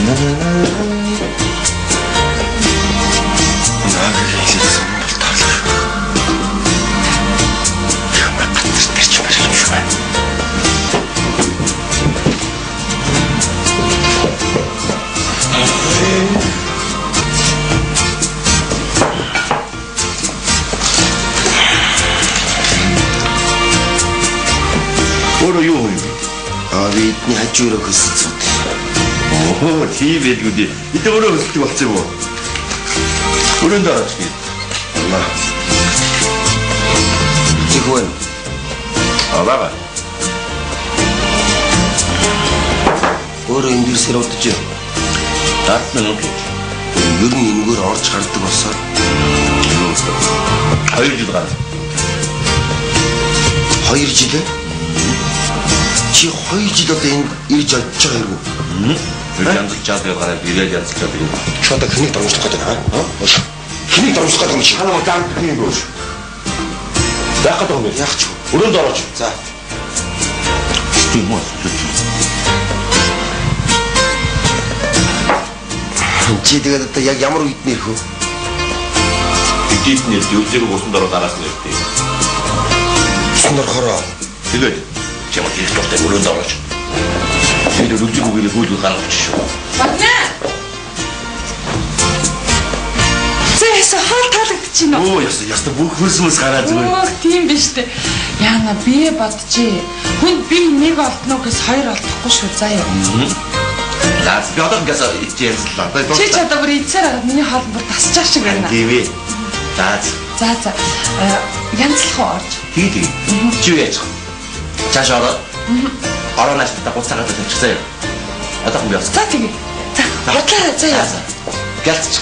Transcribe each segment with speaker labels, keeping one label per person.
Speaker 1: 뭐로 юу юм?
Speaker 2: Бидний хажуураа хөсөлцөд.
Speaker 1: Оо, тийм байлгүй дээ. Эдгээр өөрөө хөсөлдөг болчих юм уу? Өрөөндөө орооч гээд.
Speaker 2: Алла. Чихвэн.
Speaker 1: Аваа.
Speaker 2: Өөрөө энэ дэрсээр удаж юу?
Speaker 1: 10 минут.
Speaker 2: Ер нь энэгээр орж гардаг болсоо.
Speaker 1: 2 жил гарсан.
Speaker 2: 2 жил? Чи 2 жил одоо энд ирж очиж байгаа юм уу?
Speaker 1: Янзлж чаад гараад ирээд янзлж чаад юм.
Speaker 2: Чи одоо хэнийг дөрмжлөх гэдэг аа? Хэнийг дөрмжлөх гэдэг юм чи?
Speaker 1: Ханаа даан хэнийг дөрмж. Яах гэдэг юм бэ?
Speaker 2: Яах ч.
Speaker 1: Өрөөнд орооч.
Speaker 2: За.
Speaker 1: Тийм үү?
Speaker 2: Чи тэгээд одоо яг ямар үед нэрх вэ?
Speaker 1: Бидний дэвзэг усан дөрөв дараас нэртэй.
Speaker 2: Усан дөрөхөрөө.
Speaker 1: Тэгээд чамд их дуртай өрөөнд орооч. Тэгээд өлзөг үгээр хөлөг гаргаж шүү.
Speaker 3: Багна. Зэс хаалт таалагдчихэв нөө.
Speaker 1: Оо яста бүх хөрсмөс гараад зүгээр.
Speaker 3: Оо тийм биш үү. Яана би бодчихъя. Хүнд би нэг олдно гэс хоёр олдохгүй шүү заа юу.
Speaker 1: Лаас би одоо гээс ичээслээ.
Speaker 3: Чи ч одоо бүр ицээр агаад миний хоол бүр тасчих шиг байна.
Speaker 1: Тийм ээ. За.
Speaker 3: Янзлах уу орж.
Speaker 1: Тийм. Чи юу яаж? Цааш ороо. Ороонаас та буцаагаад тавьчихсан юм. Одоо хүн яасан?
Speaker 3: За тэгээ. За. Бодлоо заа яа.
Speaker 1: Гэлцчих.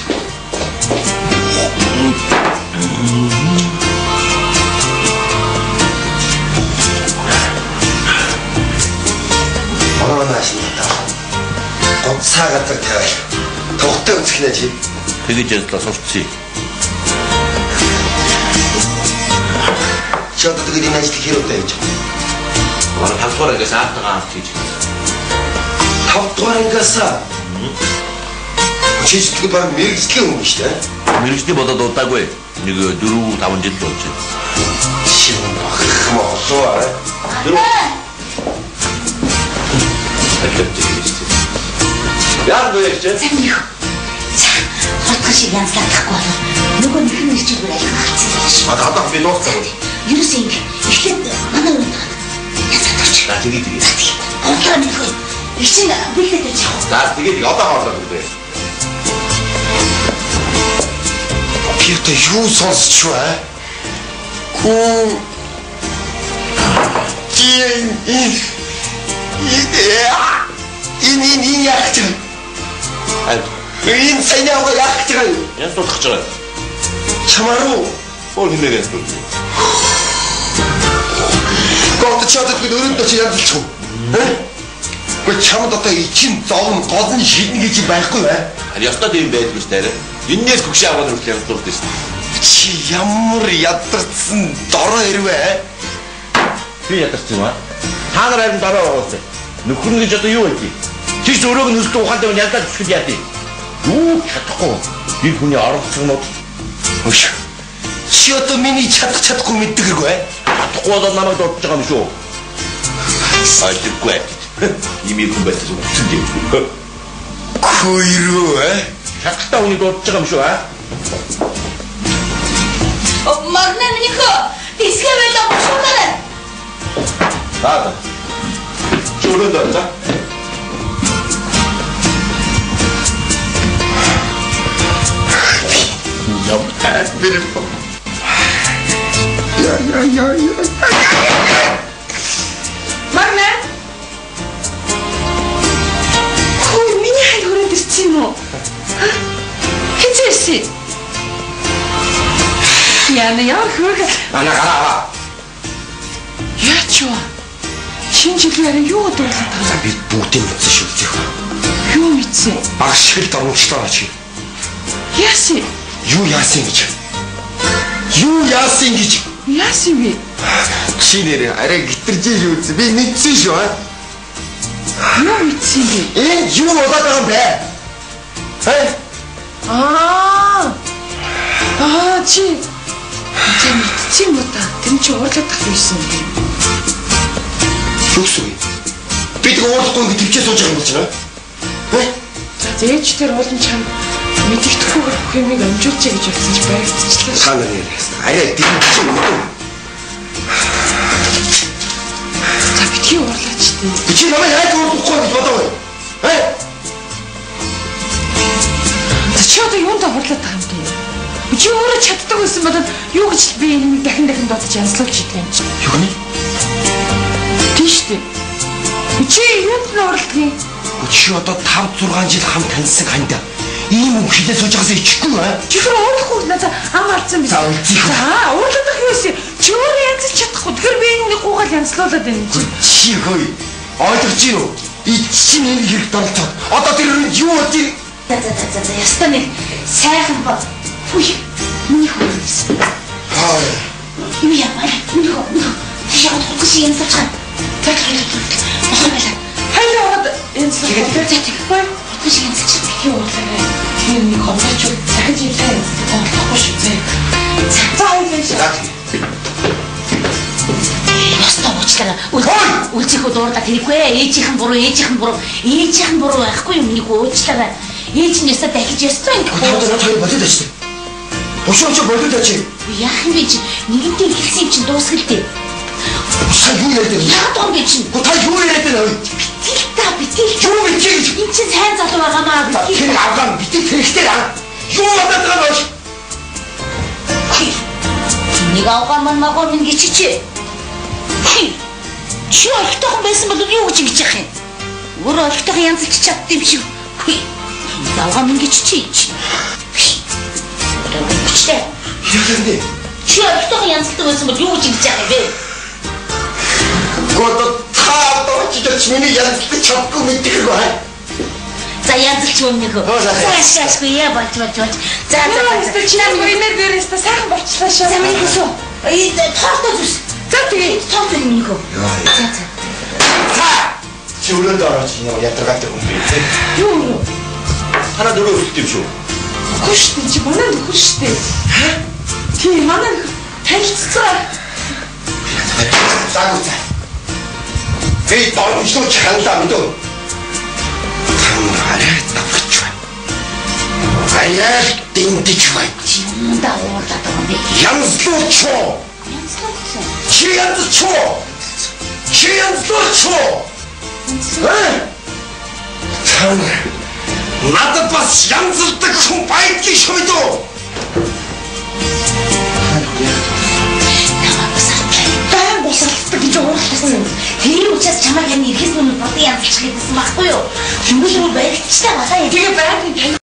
Speaker 2: Ороонаас нь гонцаа газар тавиал. Тогттой үзэх нэ чи.
Speaker 1: Тэгэж ядлаа сурцъя.
Speaker 2: Чи одоо тэгээд энэ ажлыг хэрэг тавьж байгаа.
Speaker 1: Манай 5 дугаар ангиас аартагаа хийж.
Speaker 2: 5 дугаар ангиас. Чи ч тэгээд баг мэрэгжлийн хүн шүү дээ.
Speaker 1: Мэргэжний бодоод удаагүй. Нэг 4-5 жил болж байна.
Speaker 2: Чи мохлоо.
Speaker 1: Яа гэж чи?
Speaker 4: Замих. Хатга шиг янзлахдахгүй болов. Нөгөө нэг нь ирж байгаа юм хацсан байж.
Speaker 1: Одоо би дууссан бол.
Speaker 4: Ерөөс ингэ эхлээд манай өрөөнд таад. Язгадагч.
Speaker 1: Тэгээ.
Speaker 4: Онлоо нэг хөө. Ичин бүлдэж яах вэ?
Speaker 1: За тэгээ одоо хоолоо өгдөө.
Speaker 2: Би одоо юу сонсч вэ? Хүү. Энэ яах гэж байна? Энэ санаагаа яах гэж байна?
Speaker 1: Ян суулгах гэж байгаа.
Speaker 2: Чамаруу.
Speaker 1: Өөр хинээр ян суулгах.
Speaker 2: Гот чадад би өрөөндөө чи янзлчих уу? Гэхдээ чамд одоо ичин зовн гол нь шиднэ гэж байхгүй бай.
Speaker 1: Харин ёстой тийм байдгүй ш таарэ. Эннээс хөгшөө аваад хүртэл янзлуулдаг ш.
Speaker 2: Чи ямар ядарсан дорой хэрвээ?
Speaker 1: Би ядарсан юм аа. Та нар харин дараа байгуулсан. Нөхөр нь гэж одоо юу вэ? Чи ч өрөөг нь өсөлт ухаантай хүн янзлаад зүсгэд яа тий. Юу чадахгүй. Би хүний оролцогнууд.
Speaker 2: Хөш. Чи одоо миний чадахгүй мэддэг хэрэг бай.
Speaker 1: Чадахгүй бол намайг дуудаж байгаа юм шүү. Айдгүй. Имийг хүн байсан зүгтэн дээ.
Speaker 2: Хөөөрөө
Speaker 1: Чадхтай хүний дуудаж байгаа юм шүү аа.
Speaker 4: Магна минийх. Дисгэвэло бошуулаарай.
Speaker 1: За. Чи өрөөнд ороо за.
Speaker 2: Beautiful. Yeah.
Speaker 3: Магна. Хөө миний хай хүрээд ирсэн юм уу? Хизээсэй. Яна яа хөрг.
Speaker 1: Ана гараа.
Speaker 3: Яач вэ? Шинжилгээр юу дуулаад байгаа?
Speaker 2: Би бүгдийг мэдсэн шүү дээ.
Speaker 3: Юу мэдсэн?
Speaker 2: Баг шиг дөрмчлаа чи.
Speaker 3: Яаси?
Speaker 2: Юу яасан гэж? Юу яасан гэж?
Speaker 3: Яаси вэ?
Speaker 2: Чи нэр арай гитэрж юу үзсэн? Би мэдсэн шүү аа.
Speaker 3: Юу мэдсэн бэ?
Speaker 2: Энэ юу болоод байгаа юм бэ?
Speaker 3: Чи мэдчихэм уу та? Тэр чи уурлаад тах байсан юм.
Speaker 2: Юу гэсэн бэ? Бид уурлахгүй ингэ төвчээ сууж байгаа юм болж байна.
Speaker 3: За ээж тэр уулын чам мэддэхгүйгээр бүх юмыг амжуулчих гэж болсон ч байгцчихлаа.
Speaker 2: Та нар яа. Арай дэмжиж юм уу?
Speaker 3: За битгий уурлаач дээ.
Speaker 2: Чи намайг яаж уурлахгүй гэж бодоо вэ?
Speaker 3: Чи одоо юунд уурлаад байгаа юм бэ? Чи өөрөө чаддаг байсан бол юу гэж би энэ дахин додож янзлуулж идэх юм чи.
Speaker 2: Юу нэ?
Speaker 3: Тийш дээ. Чи юунд нь уурлах юм?
Speaker 2: Чи одоо 5-6 жил хамт таньсан хандаа. Ийм үг хэлээ сууж байгаас ичихгүй аа.
Speaker 3: Чи тэр уурлахгүй надаа ам алдсан биш.
Speaker 2: За
Speaker 3: уурлах юу вэ? Чи өөрөө янзлж чадахгүй. Тэгэхээр би энэ гуугаал янзлуулаад байна чи.
Speaker 2: Чи хөөе. Ойлгож гин үү? Чи энэ хэрэг донцоод. Одоо тэр юу бодгийг
Speaker 4: За ястаа нэг сайхан бод. Үгүй. Миний хөөс. Юу яа? Миний хөө. Яагаад хөөс янзлж чад.
Speaker 3: Хайраа ороод янзлуулж.
Speaker 4: За тийм. Хөөс янзлж чад.
Speaker 3: Юу болоо? Тэр нэг хомдооч дахиж ирээ. Болохгүй шүү зэ. За хоёлаа.
Speaker 4: Ястаа уучлаарай. Үлцэхүү дуурдаад хэрэггүй. Ээжийнхэн буруу байхгүй юм нэг уучлаарай. Ээж нь ясаа дахиж ястаа ингэ.
Speaker 2: Одоо болоод очив. Бушууч болоод очив.
Speaker 4: Яах юм бэ чи? Нэгэнтээ хэлсэн юм чинь дуусгалтэй.
Speaker 2: Та юу яриад байна?
Speaker 4: Яагаад юм бэ чи?
Speaker 2: Та юу яриад байна?
Speaker 4: Битэл.
Speaker 2: Юу бичиж?
Speaker 4: Энд чинь сайн залуу байгаамаа.
Speaker 2: Тэр авгаан битэл хэрэгтэй аа. Юу бодоод байгаа вэ?
Speaker 4: Нэг авгаан магоо минь гिचчээ. Чи олтойхон байсан бол юу гэж ингэж яах юм? Өөрөө олтойхон янзлж чадд юм шиг. Авгаан минь гिचчээ. Үчтэй.
Speaker 2: Яагаад?
Speaker 4: Чи олтойхон янзлдаг байсан бол юу гэж ингэж яах юм бэ?
Speaker 2: Гот таа чи миний янзлж чадахгүй мэддэг бай.
Speaker 4: За янзлж өмнө хөө. Заашгүй яа болж. За.
Speaker 3: Чи намайг инээр дээрээс сайхан болчлаа шээ.
Speaker 4: За миний гэсэн. Тоортой зүс. За тэгээ тоортой юм хөө.
Speaker 2: За. Чи өрөөнд орооч нэг ятрагатай хүн бэ?
Speaker 3: Юу?
Speaker 1: Танаа дөрөв үлдэх юм шүү.
Speaker 3: Үгүй шүү дээ. Чи манай нөхөр шүү дээ. Тийм манай нөхөр танилцсан.
Speaker 2: Заагүй. Эй дөрөвчөө чангалаа мэдөө. Арай давч байна. Арай дэмдэж байна.
Speaker 4: Чи юмдаа уурлаад байгаа юм бэ?
Speaker 2: Янзлууч. Чи янзлууч. Тан надад бас янзлдаг хүн байдгийг шүү дээ.
Speaker 4: Босолцдог гэж уурласан юм. Тэр учраас чамайг энэ ихэс нүн бодын янзлах гэсэн байхгүй юу? Хүмүүс рүү баригчтай болоо.
Speaker 3: Тэгээ байгаад